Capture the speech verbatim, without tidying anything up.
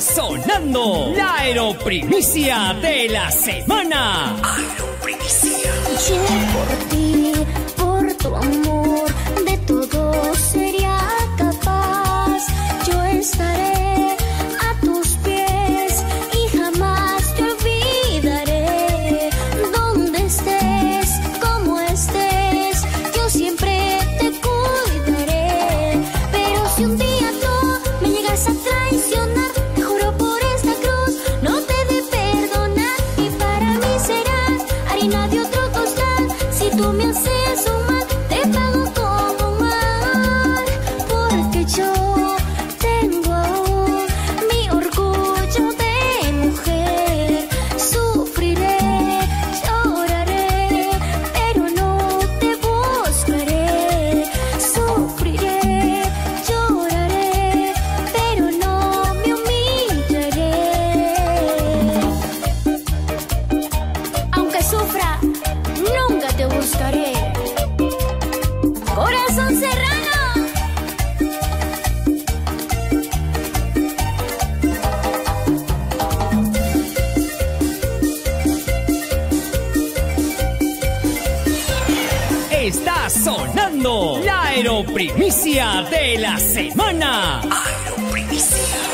sonando la aeroprimicia de la semana. Aeroprimicia. Yo por ti, por tu amor, de todo sería capaz. Yo estaré a tus pies y jamás te olvidaré. Donde estés, como estés, yo siempre te cuidaré. Pero si un día tú me llegas a traicionar, te juro por esta cruz, no te he de perdonar. Y para mí serás harina de otro costal. Si tú me haces un mal, te pago como un mal. Porque yo tengo aún mi orgullo de mujer. Sufriré, lloraré, pero no te buscaré. Sufriré, lloraré, pero no me humillaré. Aunque sufra, nunca te buscaré. Corazón Serrano. Está sonando la aeroprimicia de la semana. Aeroprimicia.